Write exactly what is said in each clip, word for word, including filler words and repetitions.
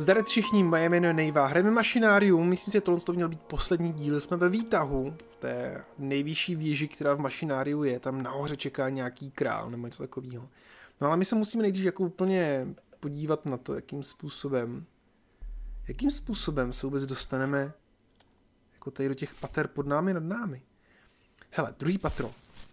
Zdarec všichni, moje jméno je Nejva, hrajeme Machinárium, myslím si, že tohle to měl být poslední díl, jsme ve výtahu, v té nejvyšší věži, která v Machináriu je, tam nahoře čeká nějaký král nebo něco takového. No ale my se musíme nejdřív jako úplně podívat na to, jakým způsobem, jakým způsobem se vůbec dostaneme jako tady do těch pater pod námi, nad námi. Hele, druhý patro.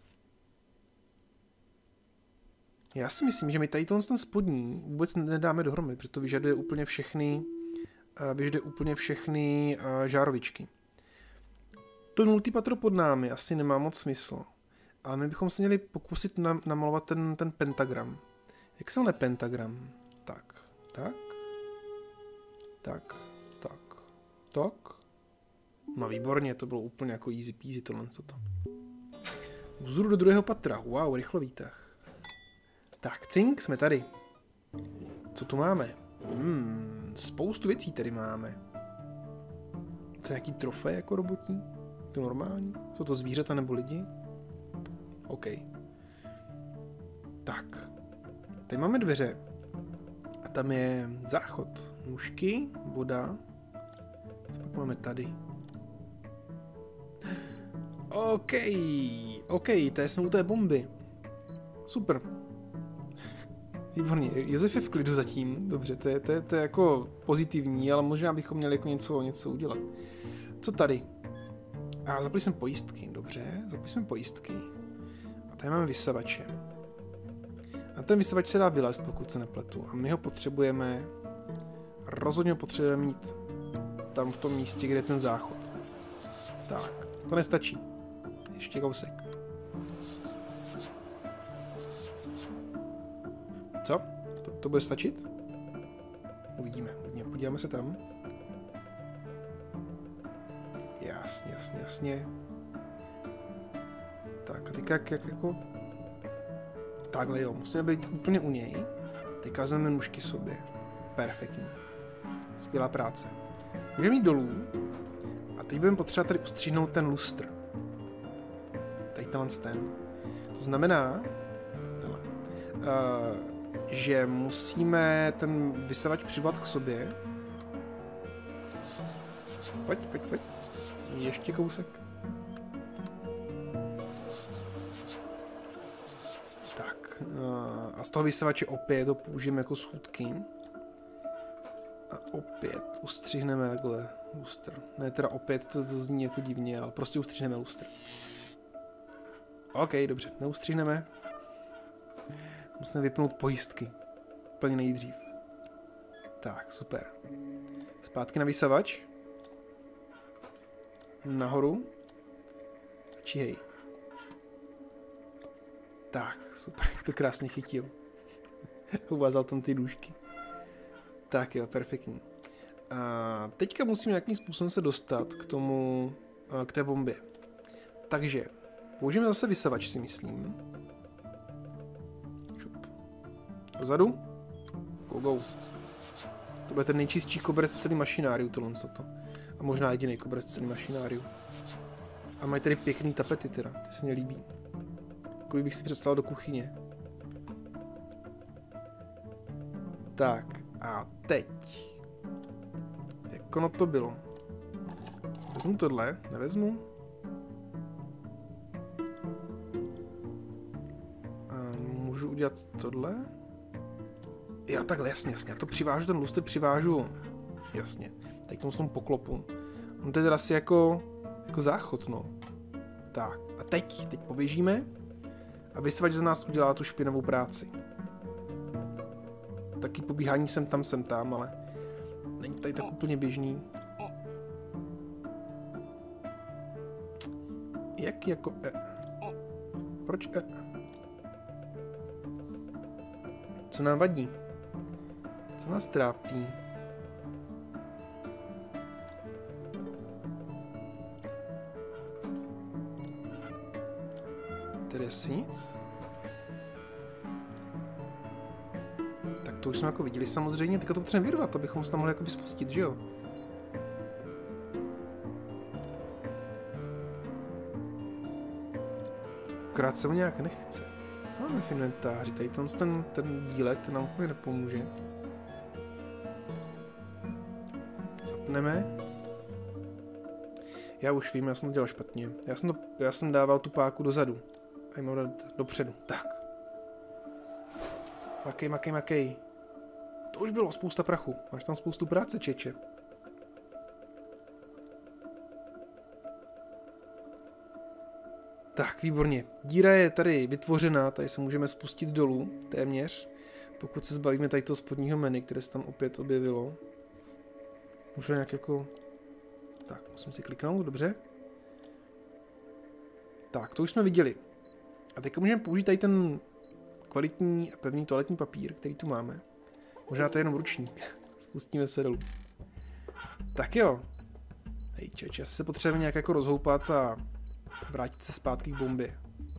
Já si myslím, že my tady ten spodní vůbec nedáme dohromady, protože to vyžaduje úplně všechny, uh, vyžaduje úplně všechny uh, žárovičky. To nultý patro pod námi asi nemá moc smysl, ale my bychom se měli pokusit nam, namalovat ten, ten pentagram. Jak se jmenuje pentagram? Tak, tak, tak, tak, tak. No výborně, to bylo úplně jako easy peasy tohle co to. Vzhůru do druhého patra, wow, rychlo výtah. Tak, cink, jsme tady. Co tu máme? Hmm, spoustu věcí tady máme. To je nějaký trofej jako robotní? To normální? Jsou to zvířata nebo lidi? OK. Tak. Tady máme dveře. A tam je záchod. Nůžky, voda. Co pak máme tady? OK. OK, tady jsme u té bomby. Super. Výborně, Josef je v klidu zatím, dobře, to je, to, je, to je jako pozitivní, ale možná bychom měli jako něco, něco udělat. Co tady? A zapli jsme pojistky, dobře, zapli jsme pojistky. A tady máme vysavače. A ten vysavač se dá vylézt, pokud se nepletu. A my ho potřebujeme, rozhodně ho potřebujeme mít tam v tom místě, kde je ten záchod. Tak, to nestačí. Ještě kousek. Co? To, to bude stačit? Uvidíme, uvidíme, podíváme se tam. Jasně, jasně, jasně. Tak a teďka jak, jak jako... Takhle jo, musíme být úplně u něj. Teďka vezmeme nůžky sobě. Perfektní. Skvělá práce. Můžeme jít dolů. A teď budeme potřebovat tady ustřihnout ten lustr. Tady tenhle ten. To znamená... Uh, že musíme ten vysavač přivat k sobě. Pojď, pojď, pojď. Ještě kousek. Tak. A z toho vysavače opět to použijeme jako schůdky. A opět ustřihneme takhle lustr. Ne, teda opět to zní jako divně, ale prostě ustřihneme lustr. OK, dobře, neustřihneme. Musíme vypnout pojistky. Úplně nejdřív. Tak, super. Zpátky na vysavač. Nahoru. Čihej. Tak, super, jak to krásně chytil. Uvázal tam ty nůžky. Tak jo, perfektní. A teďka musíme nějakým způsobem se dostat k tomu, k té bombě. Takže, použijeme zase vysavač, si myslím. Dozadu. Go, go. To bude ten nejčistší koberec v celém Machináriu, tohle to. A možná jediný koberec v celém Machináriu. A mají tady pěkný tapety teda, ty se mě líbí. Takový bych si představil do kuchyně. Tak, a teď. Jak ono to bylo? Vezmu tohle, nevezmu. A můžu udělat tohle? Já takhle, jasně, jasně, já to přivážu, ten lustr přivážu, jasně, tady k tomu s tomu poklopu. On to je teda asi jako, jako záchod, no. Tak, a teď, teď poběžíme a vysavač za nás udělá tu špinavou práci. Taky pobíhání sem tam, sem tam, ale není tady tak úplně běžný. Jak jako e? Proč e? Co nám vadí? Co nás trápí? Tady asi nic? Tak to už jsme jako viděli samozřejmě, teďka to potřebujeme vyrvat, abychom se tam mohli jakoby spustit, že jo? Akorát se mu nějak nechce. Co máme v inventáři? Tady ten, ten dílek, ten nám úplně nepomůže. zapneme. Já už vím, já jsem to dělal špatně. Já jsem, to, já jsem dával tu páku dozadu. A jim dát dopředu. Tak. Makej, makej, makej. To už bylo spousta prachu. Máš tam spoustu práce, čeče. Tak, výborně. Díra je tady vytvořená, tady se můžeme spustit dolů, téměř. Pokud se zbavíme tady toho spodního menu, které se tam opět objevilo. Můžu nějak jako... Tak, musím si kliknout, dobře. Tak, to už jsme viděli. A teď můžeme použít tady ten kvalitní a pevný toaletní papír, který tu máme. Možná to je jenom ručník. Spustíme se dolů. Tak jo. Hej, čeče, asi se potřebujeme nějak jako rozhoupat a vrátit se zpátky k bombě.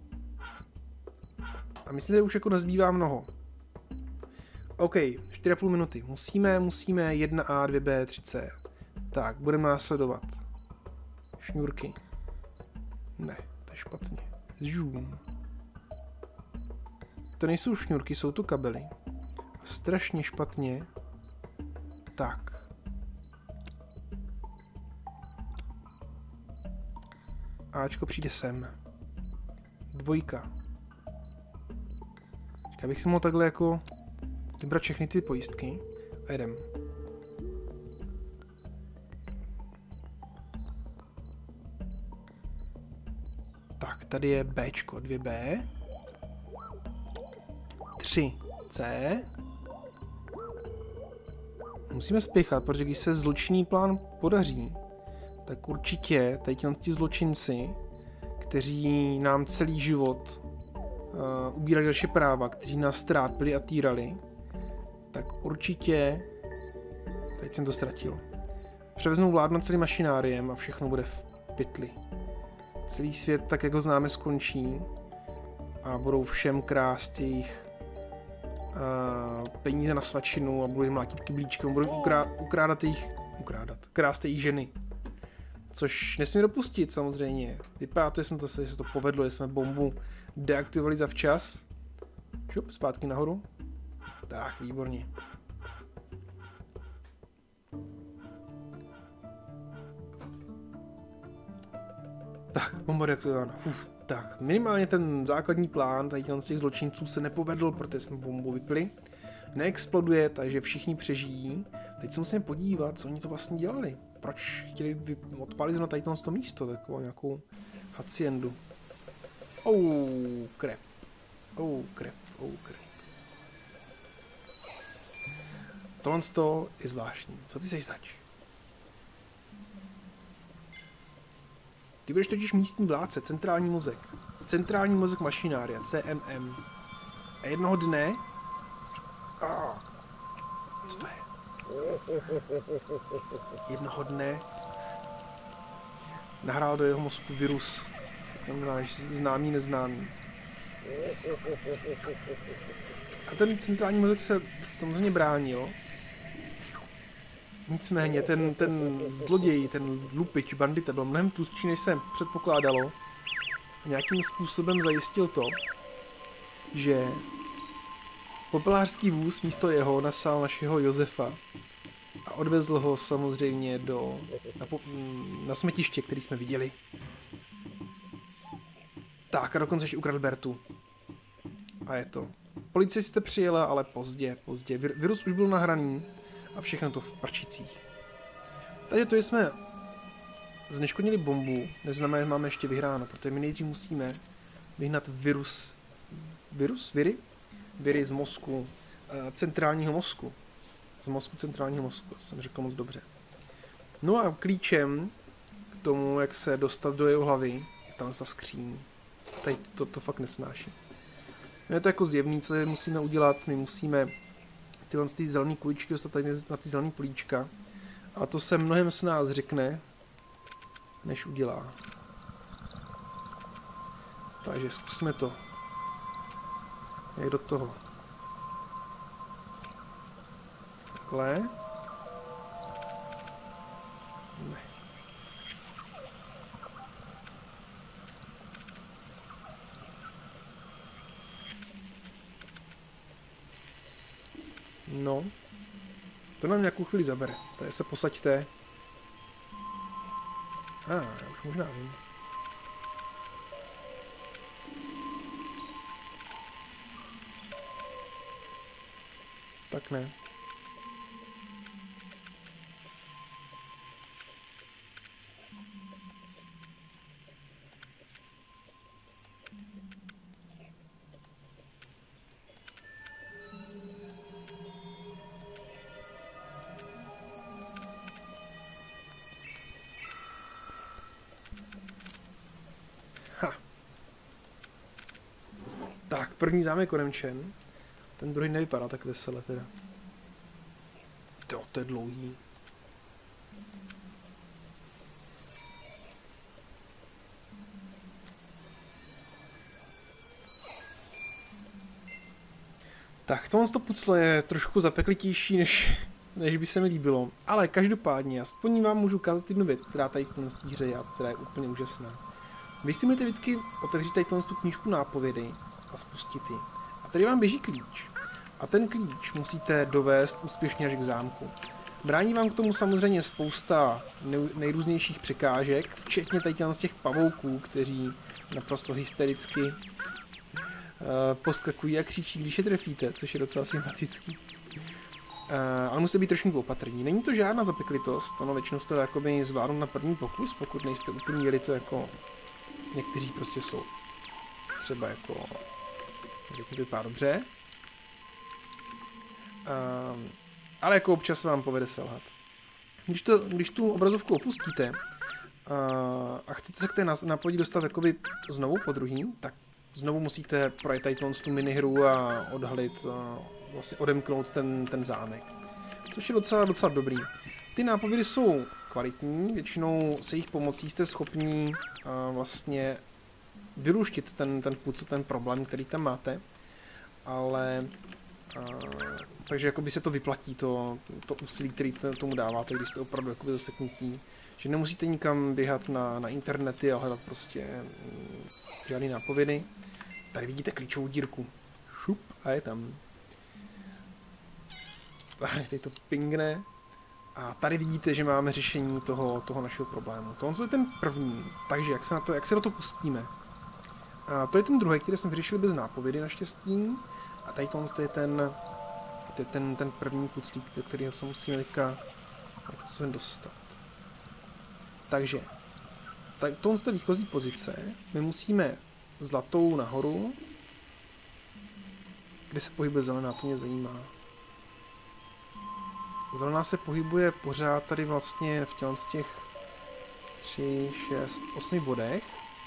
A myslím, že už jako nezbývá mnoho. OK, čtyři a půl minuty. Musíme, musíme jedna A, dvě B, tři C. Tak, budeme následovat. Šňůrky. Ne, to je špatně. Zoom. To nejsou šňůrky, jsou to kabely. A strašně špatně. Tak. Ačko přijde sem. Dvojka. Čekaj, abych si mohl takhle jako vybrat všechny ty pojistky. A jedem. Tak, tady je Bčko, dvě B. tři C. Musíme spěchat, protože když se zločinný plán podaří, tak určitě tady ti zločinci, kteří nám celý život uh, ubírali naše práva, kteří nás trápili a týrali, tak určitě, teď jsem to ztratil, převeznou vládu nad celým mašináriem a všechno bude v pytli. Celý svět, tak jak ho známe, skončí a budou všem krást jejich uh, peníze na svačinu a budou jim mlátit kyblíčkem, budou ukrá, ukrádat jejich, ukrádat, krást jejich ženy. Což nesmí dopustit samozřejmě. Vypadá to, že jsme to, že se to povedlo, že jsme bombu deaktivovali zavčas. Šup, zpátky nahoru. Tak, výborně. Tak, bomba deaktivována. Uf, tak, minimálně ten základní plán tady z těch zločinců se nepovedl, protože jsme bombu vypli. Neexploduje, takže všichni přežijí. Teď se musíme podívat, co oni to vlastně dělali. Proč chtěli odpálit na tady to místo, takovou nějakou haciendu. Oh, crap. Oh, crap, oh, crap. Tohle je zvláštní. Co ty seš zač? Ty budeš totiž místní vládce, centrální mozek. Centrální mozek mašinária, C M M. A jednoho dne... Ah, co to je? Jednoho dne nahrál do jeho mozku virus. Ten náš známý, neznámý. A ten centrální mozek se samozřejmě bránil. Nicméně ten, ten zloděj, ten lupič, bandita byl mnohem tlustší, než se předpokládalo. Nějakým způsobem zajistil to, že popelářský vůz místo jeho nasál našeho Josefa a odvezl ho samozřejmě do, na, po, na smetiště, který jsme viděli. Tak a dokonce ještě ukradl Bertu. A je to. Policie jste přijela, ale pozdě, pozdě. Vir, virus už byl nahraný a všechno to v prčicích. Takže to jsme zneškodnili bombu, neznamená, že máme ještě vyhráno, protože my nejdřív musíme vyhnat virus. Virus? Viry? Viry z mozku, centrálního mozku. Z mozku centrálního mozku, jsem řekl moc dobře. No a klíčem k tomu, jak se dostat do jeho hlavy, je tam ta skříň. Tady to, to fakt nesnáší. No je to jako zjevný, co musíme udělat. My musíme tyhle ty zelený kuličky dostat tady na ty zelený políčka. A to se mnohem s nás řekne, než udělá. Takže zkusme to. Jak do toho. Takhle. Ne. No. To nám nějakou chvíli zabere. Tady se posaďte. A, ah, já už možná vím. Tak ne. Ha. Tak, první zámek odemčen. Ten druhý nevypadá tak vesele teda. To, to je dlouhý. Tak, tohle to puclo je trošku zapeklitější, než, než by se mi líbilo. Ale každopádně, aspoň vám můžu ukázat jednu věc, která tady v té hře je, která je úplně úžasná. Vy si můžete vždycky otevřít tady tu knížku nápovědy a spustit ji. A tady vám běží klíč. A ten klíč musíte dovést úspěšně až k zámku. Brání vám k tomu samozřejmě spousta nejrůznějších překážek, včetně tady z těch pavouků, kteří naprosto hystericky uh, poskakují a křičí, když je trefíte, což je docela sympatický. Uh, ale musíte být trošku opatrní. Není to žádná zapeklitost, ono většinou to dá jakoby zvládnout na první pokus, pokud nejste úplně jeli to jako někteří prostě jsou. Třeba jako, řeknu to vypadá dobře. Uh, ale jako občas vám povede selhat. Když, to, když tu obrazovku opustíte uh, a chcete se k té nápovědi dostat jakoby znovu po druhým, tak znovu musíte projít tady tu minihru a odhalit, uh, vlastně odemknout ten, ten zámek. Což je docela, docela dobrý. Ty nápovědy jsou kvalitní, většinou se jejich pomocí jste schopní uh, vlastně vyluštit ten, ten puc, ten problém, který tam máte, ale uh, takže jakoby se to vyplatí, to, to úsilí, který tomu dáváte, když jste opravdu jakoby zaseknutí, že nemusíte nikam běhat na, na internety a hledat prostě um, žádný nápovědy. Tady vidíte klíčovou dírku. Šup a je tam. Tady to pingne. A tady vidíte, že máme řešení toho, toho našeho problému. Tohle je ten první, takže jak se, na to, jak se do toho pustíme. A to je ten druhý, který jsme vyřešili bez nápovědy naštěstí. A tady tohle je ten, to je ten, ten první puclík, do kterého se musíme teďka dostat. Takže, tak tohle je výchozí pozice. My musíme zlatou nahoru. Kde se pohybuje zelená, to mě zajímá. Zelená se pohybuje pořád tady vlastně v těle z těch tři, šest, osmi bodech.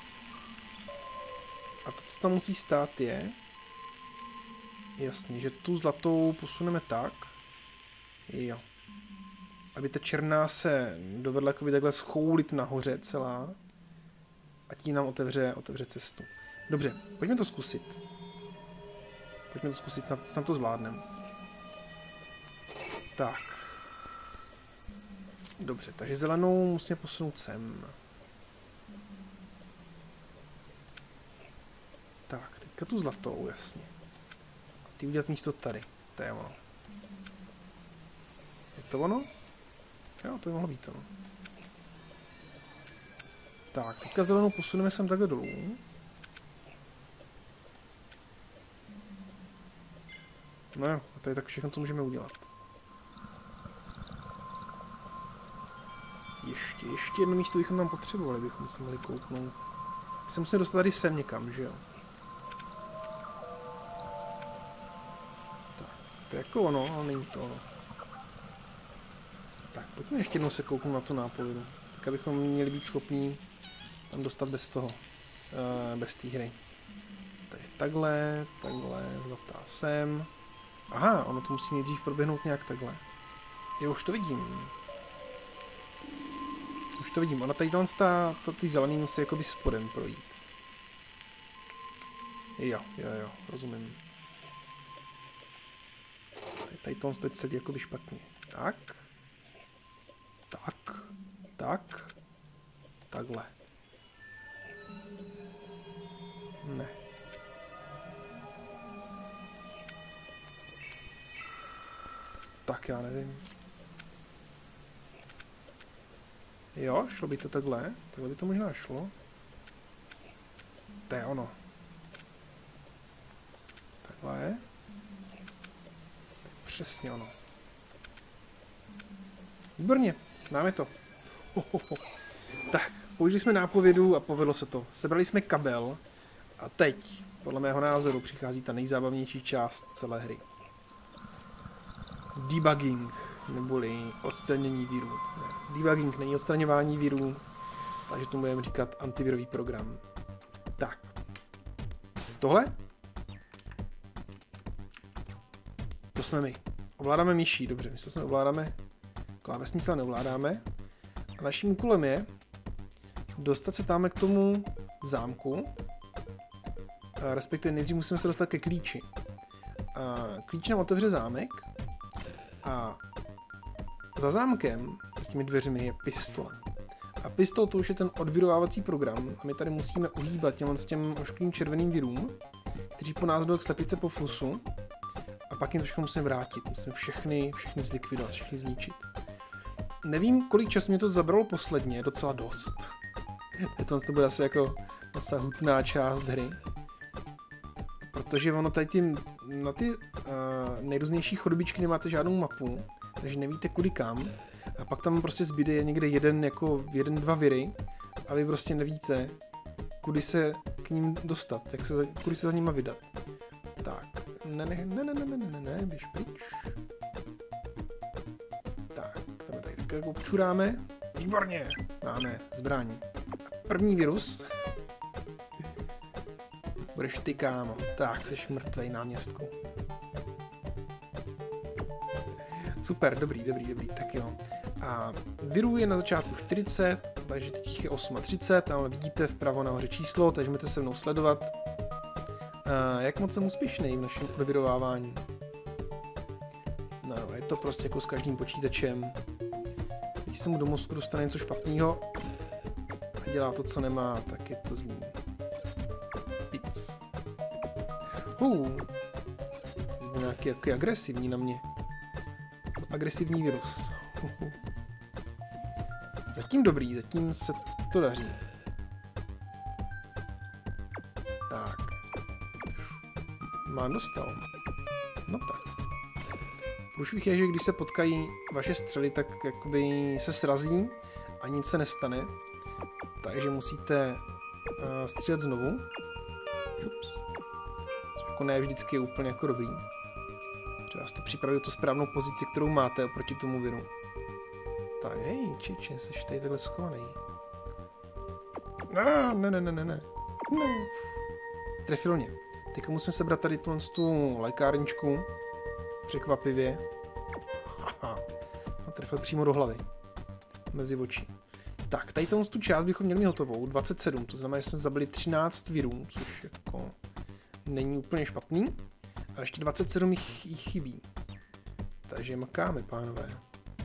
A to, co tam musí stát, je jasně, že tu zlatou posuneme tak, jo, aby ta černá se dovedla jakoby takhle schoulit nahoře celá a tím nám otevře, otevře cestu. Dobře, pojďme to zkusit. Pojďme to zkusit, snad to zvládneme. Tak. Dobře, takže zelenou musíme posunout sem. Tak, teďka tu zlatou, jasně. A ty udělat místo tady. To je ono. Je to ono? Jo, to by mohlo být ono. Tak, teďka zelenou posuneme sem takhle dolů. No jo, a to je tak všechno, co můžeme udělat. Ještě, ještě jedno místo bychom tam potřebovali, bychom se mohli kouknout. My se musíme dostat tady sem někam, že jo? Tak, to je jako ono, ale není to ono. Tak, pojďme ještě jednou se kouknout na tu nápovědu. Tak abychom měli být schopní tam dostat bez toho, uh, bez té hry. Takže takhle, takhle, zlatá sem. Aha, ono to musí nejdřív proběhnout nějak takhle. Jo, už to vidím. Už to vidím, ona tady ta, ty zelený musí jakoby spodem projít. Jo, jo, jo, rozumím. Tady, tady to je celý jakoby špatně. Tak. Tak. Tak. Takhle. Ne. Tak já nevím. Jo, šlo by to takhle. Takhle by to možná šlo. To je ono. Takhle. Přesně ono. Výborně, máme to. Ho, ho, ho. Tak, použili jsme nápovědu a povedlo se to. Sebrali jsme kabel a teď, podle mého názoru, přichází ta nejzábavnější část celé hry. Debugging, neboli odstranění virů. Ne, debugging není odstraňování virů, takže tomu budeme říkat antivirový program. Tak. Tohle? To jsme my. Ovládáme myší, dobře, my se ovládáme. Klávesnice ale neovládáme. A naším úkolem je dostat se tam k tomu zámku. A respektive nejdřív musíme se dostat ke klíči. A klíč nám otevře zámek. A za zámkem, za těmi dveřmi, je pistole. A pistol to už je ten odvirovávací program. A my tady musíme uhýbat těm s těm ošklým červeným virům, kteří po nás jdou k slepice po fusu. A pak jim to všechno musíme vrátit. Musíme všechny, všechny zlikvidovat, všechny zničit. Nevím, kolik času mě to zabralo posledně, docela dost. To to bude asi jako docela hutná část hry. Protože ono tady tím, na ty uh, nejrůznější chodobičky nemáte žádnou mapu, takže nevíte kudy kam. A pak tam prostě zbyde někde jeden, jako jeden, dva viry a vy prostě nevíte, kudy se k ním dostat, jak se, kudy se za nima vydat. Tak, ne, ne, ne, ne, ne, ne, ne, ne, běž pryč. Tak, tady tady tak jako občuráme. Výborně, máme zbraň. První virus. Budeš ty, kámo. Tak, jsi mrtvej, náměstku. Super, dobrý, dobrý, dobrý, tak jo. A virů je na začátku čtyřicet, takže teď je třicet osm, tam vidíte vpravo nahoře číslo, takže můžete se mnou sledovat, a jak moc jsem úspěšný v našem odvirovávání. No, je to prostě jako s každým počítačem. Když se mu do mozku dostane něco špatného a dělá to, co nemá, tak je to zlý. Pic. Uh, jsi byl nějaký, nějaký agresivní na mě. Agresivní virus. Zatím dobrý, zatím se to daří. Tak. Mám dostal. No tak. Průšvih je, že když se potkají vaše střely, tak jakoby se srazí a nic se nestane. Takže musíte uh, střílet znovu. Ups. Což jako ne vždycky je úplně jako dobrý. Třeba vás to připraví tu správnou pozici, kterou máte oproti tomu viru. Tak, hej, čiči, jsi tady takhle schovaný. No, ne, ne, ne, ne, ne. Ne. Trefil mě. Teď musíme sebrat tady tu lékárničku. Překvapivě. Haha. A trefil přímo do hlavy. Mezi oči. Tak, tady tu část bychom měli hotovou. dvacet sedm, to znamená, že jsme zabili třináct virů, což jako není úplně špatný. A ještě dvacet sedm jich, jich chybí. Takže makáme, pánové.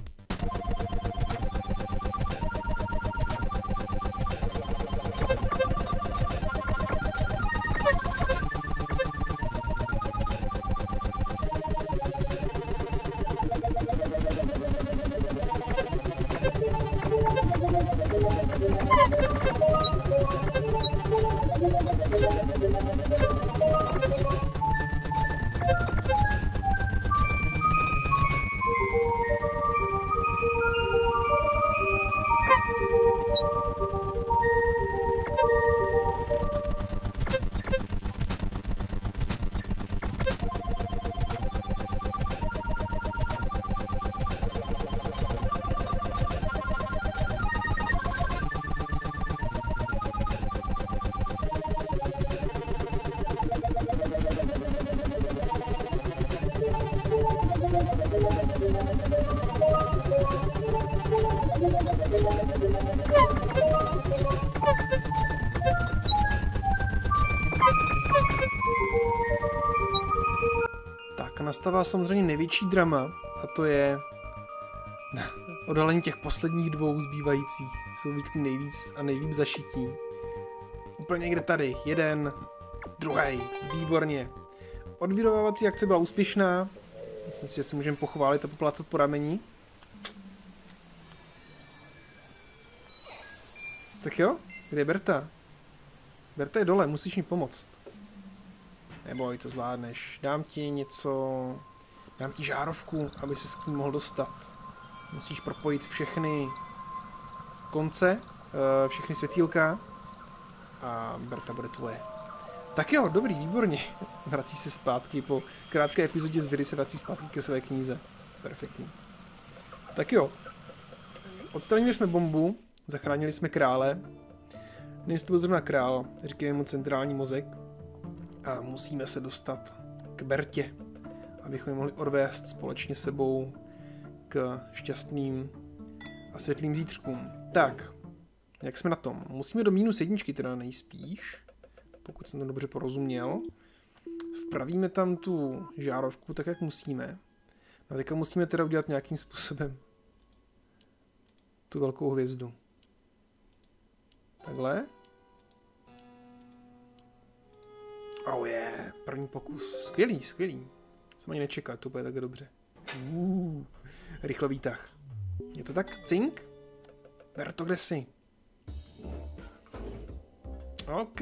Nastává samozřejmě největší drama a to je odhalení těch posledních dvou zbývajících. Jsou vždycky nejvíc a nejlíp zašití. Úplně někde tady. Jeden, druhý. Výborně. Odvirovávací akce byla úspěšná. Myslím si, že si můžeme pochválit a poplácat po rameni. Tak jo, kde je Berta? Berta je dole, musíš mi pomoct. Neboj, to zvládneš. Dám ti něco... Dám ti žárovku, aby se s tím mohl dostat. Musíš propojit všechny konce, všechny světýlka a Berta bude tvoje. Tak jo, dobrý, výborně. Vrací se zpátky po krátké epizodě z Viry se vrací zpátky ke své knize. Perfektní. Tak jo. Odstranili jsme bombu, zachránili jsme krále. Nevím, jestli to byl zrovna král, říkají mu centrální mozek. A musíme se dostat k Bertě, abychom je mohli odvést společně s sebou k šťastným a světlým zítřkům. Tak, jak jsme na tom? Musíme do minus jedničky teda nejspíš, pokud jsem to dobře porozuměl. Vpravíme tam tu žárovku tak, jak musíme. A teďka musíme teda udělat nějakým způsobem tu velkou hvězdu. Takhle. Oh yeah, první pokus. Skvělý, skvělý. Jsem ani nečekal, to bude tak dobře. Uh, rychle výtah. Je to tak? Cink? Berto, kde jsi? OK.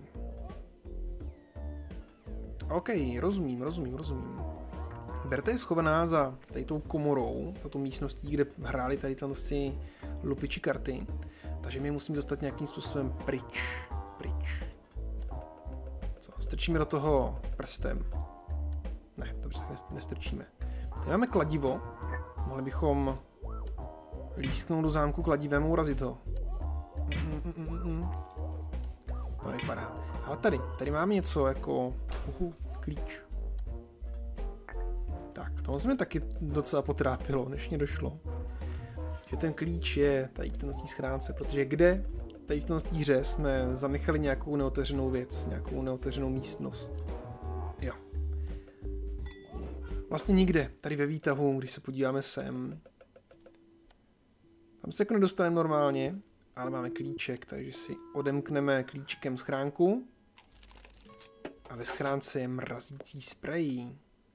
OK, rozumím, rozumím, rozumím. Berta je schovaná za tady tou komorou, za tou místností, kde hráli tady ty lupiči karty. Takže my musíme dostat nějakým způsobem pryč. Pryč. Co? Strčíme do toho prstem. Ne, dobře, tak nestrčíme. Tady máme kladivo. Mohli bychom lísknout do zámku kladivem a urazit ho. Mm, mm, mm, mm. To nevypadá. Ale tady, tady máme něco jako uhu, klíč. Tak, to jsme taky docela potrápilo, než mě došlo. Že ten klíč je tady v té schránce, protože kde tady v té hře jsme zanechali nějakou neotevřenou věc, nějakou neotevřenou místnost. Jo. Vlastně nikde, tady ve výtahu, když se podíváme sem. Tam se jako nedostaneme normálně, ale máme klíček, takže si odemkneme klíčkem schránku. A ve schránce je mrazící sprej.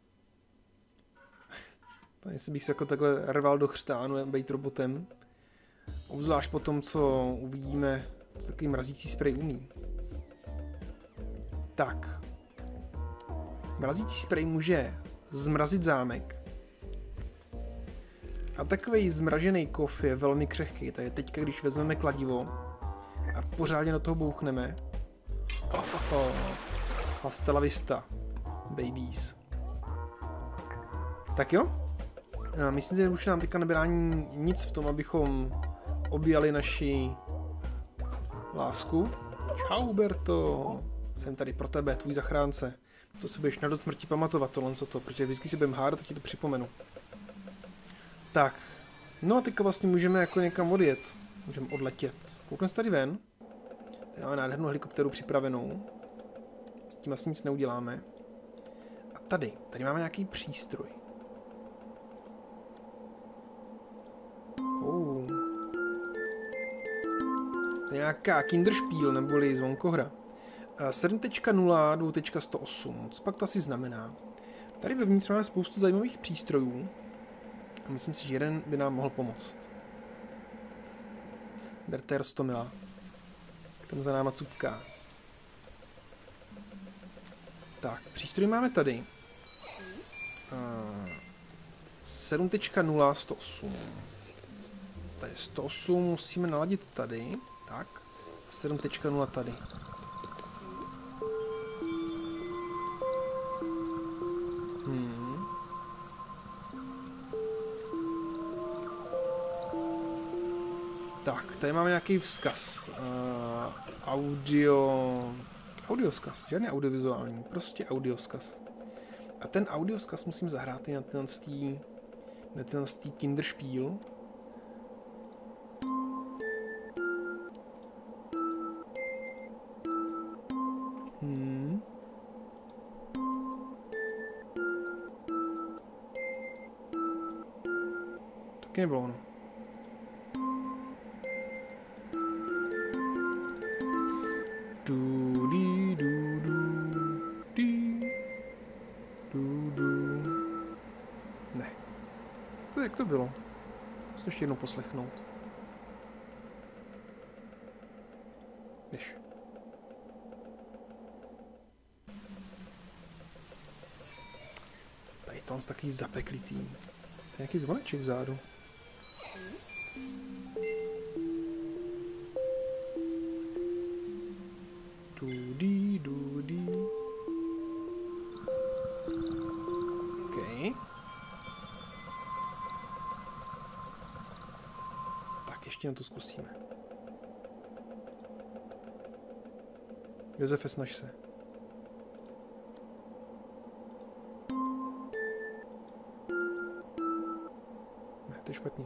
Tady si bych se jako takhle rval do chřtánu, být robotem. Obzvlášť po tom, co uvidíme, co takový mrazící sprej umí. Tak. Mrazící sprej může zmrazit zámek. A takový zmražený kov je velmi křehký. Takže teďka, když vezmeme kladivo a pořádně do toho bouchneme. Oh, oh, oh. Hasta la vista, babies. Tak jo? Myslím, že už nám teďka nebyrání nic v tom, abychom objali naši lásku. Čau, Berto. Jsem tady pro tebe, tvůj zachránce. To si budeš na do smrti pamatovat, tohle co to, protože vždycky si budeme hádat, tak ti to připomenu. Tak, no a teďka vlastně můžeme jako někam odjet. Můžeme odletět. Koukneme se tady ven. Tady máme nádhernou helikopteru připravenou. S tím asi nic neuděláme. A tady, tady máme nějaký přístroj. Oh. Nějaká Kinderspiel neboli zvonkohra. sedm tečka nula, dva tečka sto osm. Co pak to asi znamená? Tady vevnitř máme spoustu zajímavých přístrojů. A myslím si, že jeden by nám mohl pomoct. Berta je roztomilá. Tam za náma cupká. Tak, přístroj máme tady. sedm tečka nula, sto osm. Tady sto osm musíme naladit tady. Tak. sedm tečka nula tady. Hmm. Tak, tady máme nějaký vzkaz. Uh, audio... Audiovzkaz, žádný audiovizuální, prostě audiovzkaz. A ten audiovzkaz musím zahrát i na tenhle tý, na tenhle tý Kinderspiel. Hmm. Taky nebylo ono. Du, di, du, du, di, du, du. Ne. To, jak to bylo? Musím ještě jednou poslechnout. Běž. Tady to on je takový zapeklitý. To je nějaký zvoneček vzadu. Dudí, dudí. OK. Tak, ještě na to zkusíme. Josefe, snaž se. Ne, to je špatně.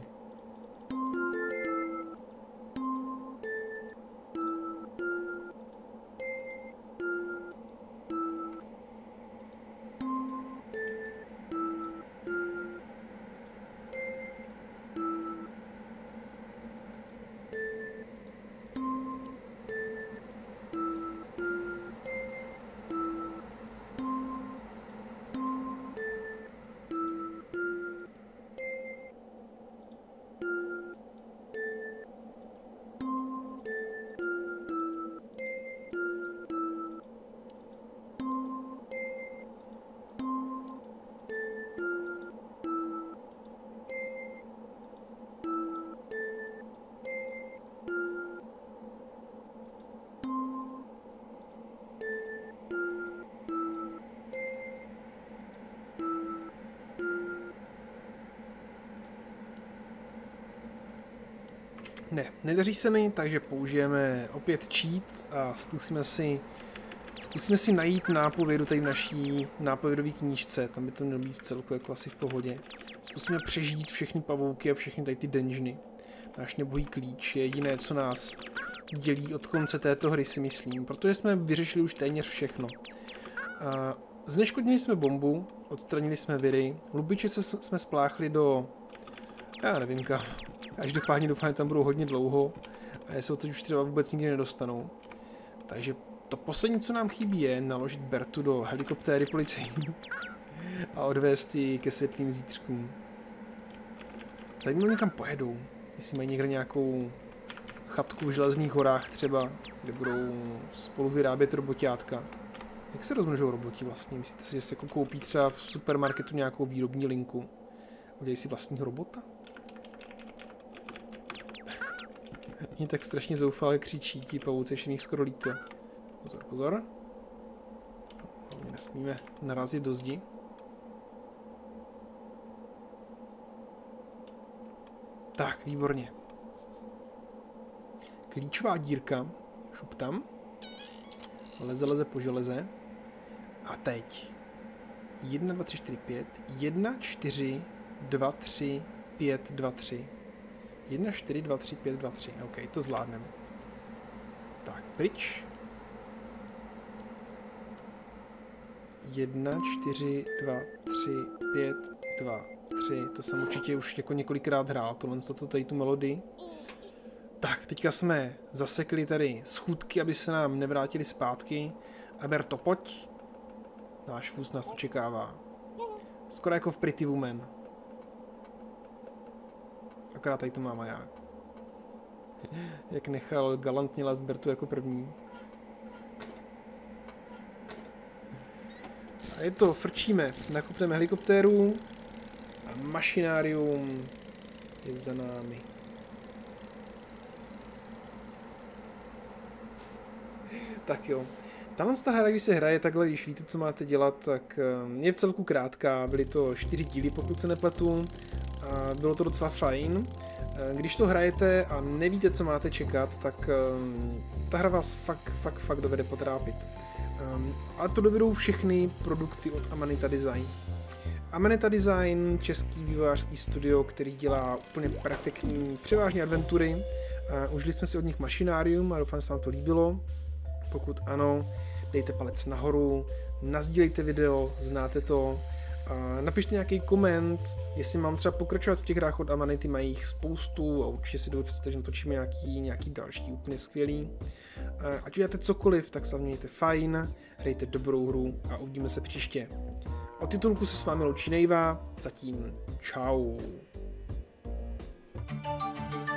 Ne, nedaří se mi, takže použijeme opět cheat a zkusíme si, zkusíme si najít nápovědu tady v naší nápovědové knížce, tam by to mělo být v celku jako asi v pohodě. Zkusíme přežít všechny pavouky a všechny tady ty dungeony. Náš nebohý klíč je jediné, co nás dělí od konce této hry, si myslím, protože jsme vyřešili už téměř všechno. A zneškodnili jsme bombu, odstranili jsme viry, lubiče se jsme spláchli do, já nevím kam. Každopádně doufám, že tam budou hodně dlouho a je se teď už třeba vůbec nikdy nedostanou. Takže to poslední, co nám chybí, je naložit Bertu do helikoptéry policejní a odvést ji ke světlým zítřkům. Zajímavé, někam pojedou, jestli mají někde nějakou chatku v Železných horách třeba, kde budou spolu vyrábět roboťátka. Jak se rozmnožou roboti vlastně? Myslíte si, že si jako koupí třeba v supermarketu nějakou výrobní linku? Udělají si vlastního robota? Mě tak strašně zoufale křičí ti pavouci, že mi jich skoro líto. Pozor, pozor. My nesmíme narazit do zdi. Tak, výborně. Klíčová dírka. Šup tam. Leze, leze po železe. A teď. jedna, dva, tři, čtyři, pět. jedna, čtyři, dva, tři, pět, dva, tři. jedna, čtyři, dva, tři, pět, dva, tři. OK, to zvládneme. Tak, pryč. jedna, čtyři, dva, tři, pět, dva, tři. To jsem určitě už jako několikrát hrál, tohle toto tady tu melodii. Tak, teďka jsme zasekli tady schůdky, aby se nám nevrátili zpátky. Alberto, pojď. Náš vůz nás očekává. Skoro jako v Pretty Woman. Akorát tady to má maják. Jak nechal galantně lézt Bertu jako první. A je to, frčíme. Nakupneme helikoptéru a mašinárium je za námi. Tak jo. Tahle ta hra, když se hraje takhle, když víte, co máte dělat, tak je v celku krátká. Byly to čtyři díly, pokud se nepletu. A bylo to docela fajn. Když to hrajete a nevíte, co máte čekat, tak ta hra vás fakt, fakt, fakt dovede potrápit. A to dovedou všechny produkty od Amanita Designs. Amanita Design, český vývojářský studio, který dělá úplně perfektní, převážně adventury. Užili jsme si od nich mašinárium a doufám, že se vám to líbilo. Pokud ano, dejte palec nahoru, nasdílejte video, znáte to. A napište nějaký koment, jestli mám třeba pokračovat v těch hrách od Amanity, mají jich spoustu a určitě si dovedu představit, že natočíme nějaký, nějaký další úplně skvělý. Ať uděláte cokoliv, tak se mějte fajn, hrajte dobrou hru a uvidíme se příště. Od titulku se s vámi loučí Nejva, zatím čau.